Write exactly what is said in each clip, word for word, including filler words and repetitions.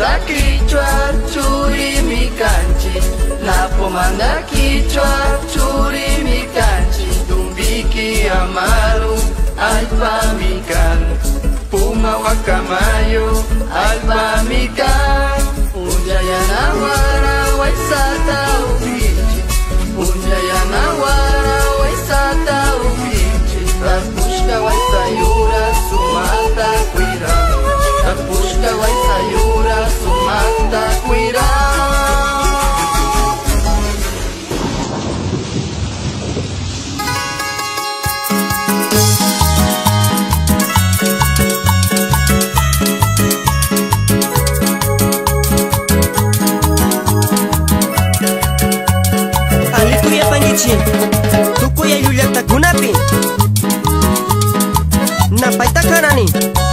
Ura kichwa churi mikanchi, napo manda kichwa churi mikanchi, tumbiki amaru alfa mikan, puma wakamayo alfa mikan, unjayana wara waisata ubichi, unjayana wara waisata ubichi, rapushka waisayura sumata kwira, rapushka waisayura sumata kwira. Tuku ya Yulia takunapi Napaita kanani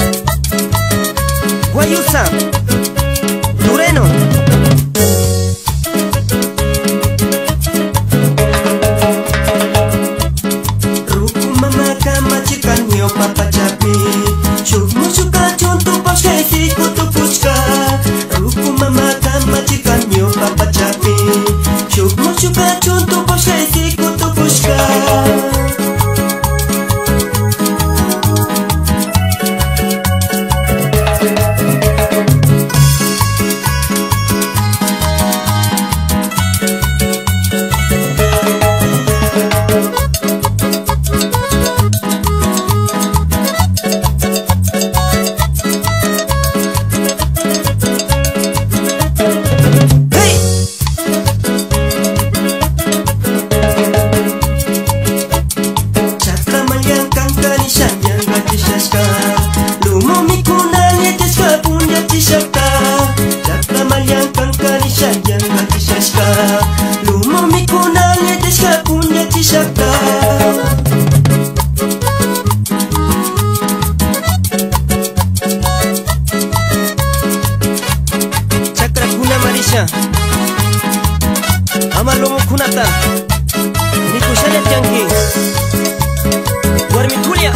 Guayusa Dureno Ruku mama kama chikan mio papa chapi Shuk musuka chonto paske si kutu puchka Ruku mama kama chikan mio papa chapi Shuk musuka chonto paske si kutu puchka Amalomo kunata Nikushane tiangki Warmi kulia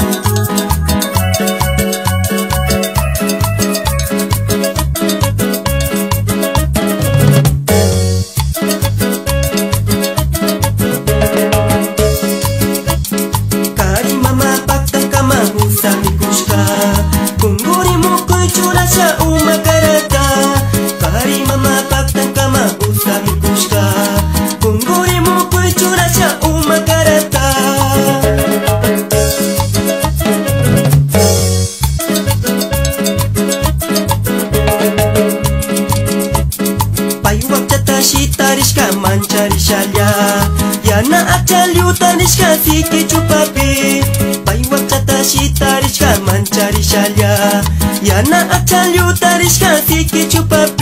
Kari mama paktan kama usa mikushka Kunguri muku chura sha umakarata Kari mama paktan kama usa mikushka Kunguri muku chura sha umakarata Payuak tatashi tarishka manchari shalya Yana achalyu tarishka siki chupapi Payuak tatashi tarishka manchari shalya Yana achalyu tarishka siki chupapi